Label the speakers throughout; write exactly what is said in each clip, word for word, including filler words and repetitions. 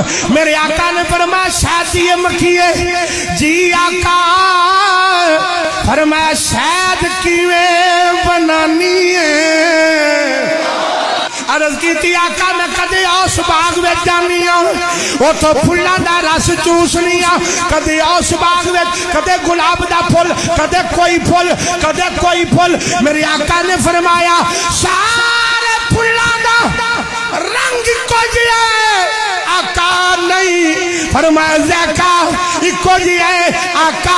Speaker 1: میرے آقا نے فرمایا شہد یہ مکھیے جی آقا فرمایا شہد کیویں بنانی ہے عرض کی تھی آقا میں کدے اس باغ میں جانی ہوں وہ تو پھلاں دا رس چوسنی ہوں کدے اس باغ میں کدے گلاب دا پھل کدے کوئی پھل کدے کوئی پھل میرے آقا نے فرمایا سارے پھلاں دا رنگ کچھ ہے آقا نہیں فرمایا ذائقہ کچھ ہے آقا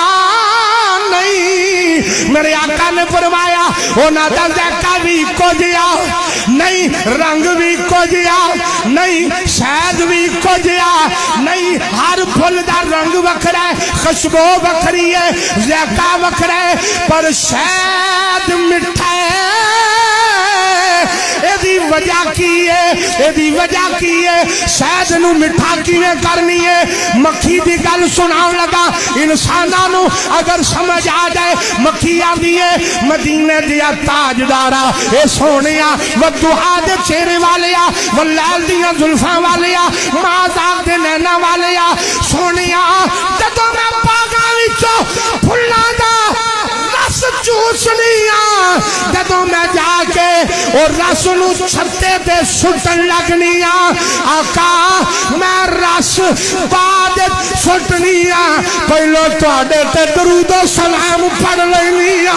Speaker 1: نہیں میرے آقا نے فرمایا ہونا دا ذائقہ بھی کچھ ہے نہیں رنگ بھی کجیا نہیں شہد بھی کجیا نہیں ہر پھل دا رنگ وکھرا ہے خوشبو وکھری ہے ذائقہ وکھرا ہے پر شہد مٹھا ہے ایدی وجہ کی ہے ایدی وجہ کی ہے شہد نو مٹھا کیویں کرنی ہے مکھی دی گل سناؤں لگا انسانانو اگر سمجھ آ جائے مکھی آدھی ہے مدینے دیا تاجدارا اے سونیا ودعا دے چہرے والیا واللیل دیا زلفاں والیا مازاق دے نینا والیا سونیا جدو میں باغاں وچوں پھلاں دا رس چوسنیا جدو میں جا کے اور رس نو چھتے تے سٹن لگنیا آقا میں رس بعد سٹنیا پہلو تواڈے تے درود و سلام پڑھ لینیا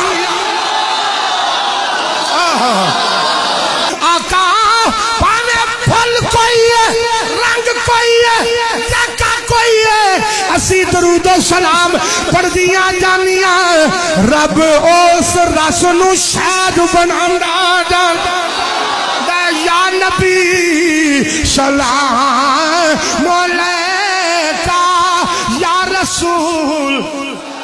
Speaker 1: آقا پانے پھل کوئی ہے رنگ کوئی ہے ذائقہ کوئی ہے اسی درود و سلام پڑھ دیا جانیا رب اس رس نو شہد بناندا جاندا یا نبی سلام علیکہ یا رسول